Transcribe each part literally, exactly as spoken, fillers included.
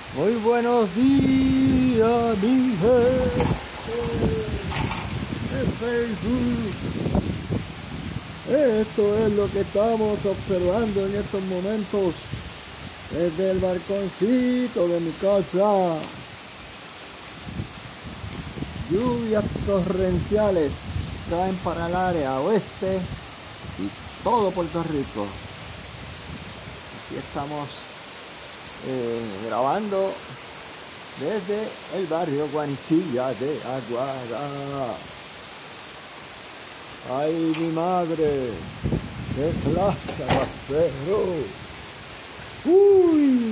Muy buenos días, mi gente de Facebook. Esto es lo que estamos observando en estos momentos desde el balconcito de mi casa. Lluvias torrenciales traen para el área oeste y todo Puerto Rico. Aquí estamos eh, grabando desde el barrio Guaniquilla de Aguada. ¡Ay, mi madre! ¡Qué clase de acero! ¡Uy!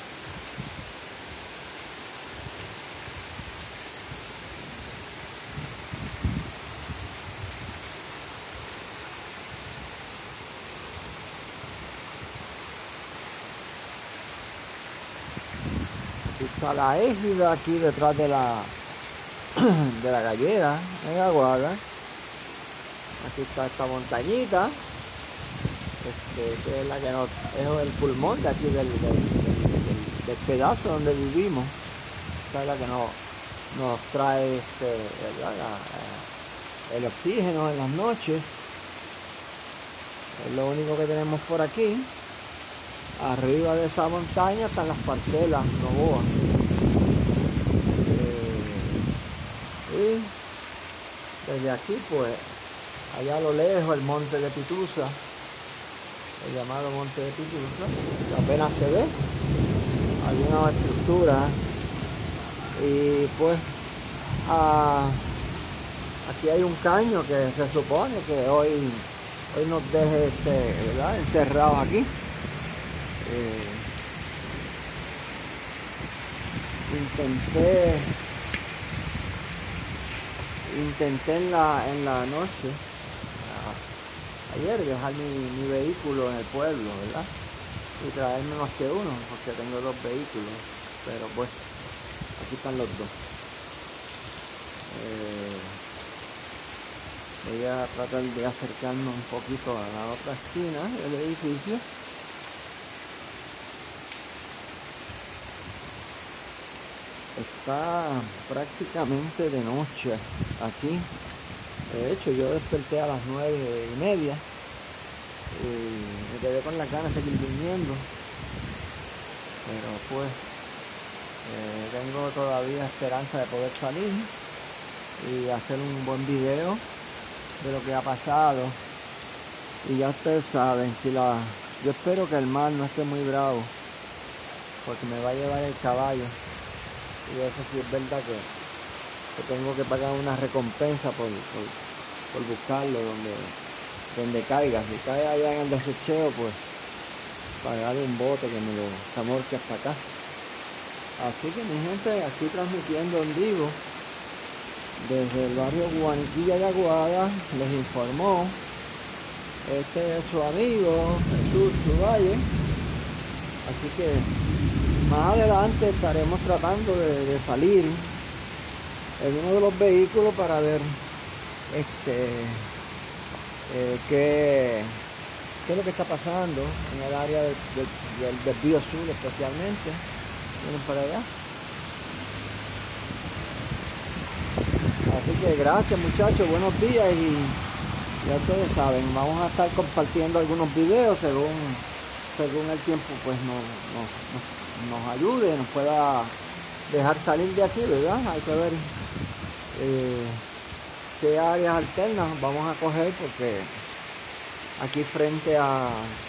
Está la égida aquí detrás de la de la gallera en Aguada. Aquí está esta montañita, este, que es la que nos, es el pulmón de aquí del, del, del, del pedazo donde vivimos. Esta es la que nos, nos trae este, la, el oxígeno en las noches. Es lo único que tenemos por aquí. Arriba de esa montaña están las parcelas Novoa. Eh, y desde aquí, pues, allá a lo lejos, el monte de Pitusa, el llamado monte de Pitusa, que apenas se ve, alguna estructura. Y pues, ah, aquí hay un caño que se supone que hoy, hoy nos deje este, ¿verdad?, encerrados aquí. Eh, intenté intenté en la en la noche a, ayer dejar mi, mi vehículo en el pueblo, ¿verdad?, y traerme más que uno porque tengo dos vehículos, pero pues aquí están los dos. eh, voy a tratar de acercarme un poquito a la otra esquina del edificio. Está prácticamente de noche aquí. De hecho, yo desperté a las nueve y media y me quedé con la gana de seguir durmiendo, pero pues eh, tengo todavía esperanza de poder salir y hacer un buen video de lo que ha pasado. Y ya ustedes saben, si la yo espero que el mar no esté muy bravo, porque me va a llevar el caballo. Y eso sí es verdad que, que tengo que pagar una recompensa por, por, por buscarlo donde, donde caiga. Si cae allá en el desecheo, pues pagarle un bote que me lo camorque hasta acá. Así que mi gente, aquí transmitiendo en vivo desde el barrio Guaniquilla de Aguada, les informó este es su amigo Jesús Valle. Así que más adelante estaremos tratando de, de salir en uno de los vehículos para ver este eh, qué, qué es lo que está pasando en el área del, del, del desvío sur, especialmente. Miren para allá. Así que gracias, muchachos, buenos días, y ya ustedes saben, vamos a estar compartiendo algunos videos según según el tiempo pues no, no, no nos ayude, nos pueda dejar salir de aquí, ¿verdad? Hay que ver eh, qué áreas alternas vamos a coger, porque aquí frente a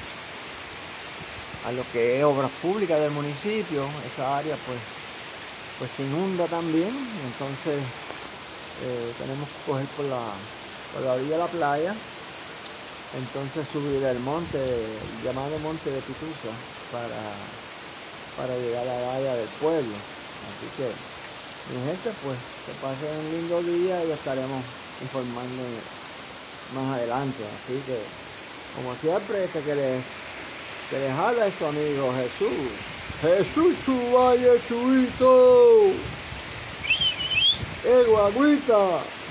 a lo que es obras públicas del municipio, esa área pues pues se inunda también. Entonces eh, tenemos que coger por la por la orilla de la playa, entonces subir el monte, el llamado monte de Pitusa, para para llegar a la área del pueblo. Así que, mi gente, pues que pasen un lindo día y estaremos informando más adelante. Así que, como siempre, este que les, que les habla es su amigo Jesús. Jesús Chuvalle Chuito. ¡Eh, guaguita!